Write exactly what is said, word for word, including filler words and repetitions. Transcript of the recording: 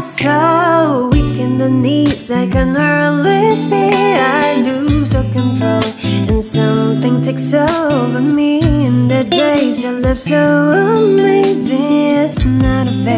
so weak in the knees, I can hardly speak. I lose all control and something takes over me. In the days your love so amazing, it's not a fake.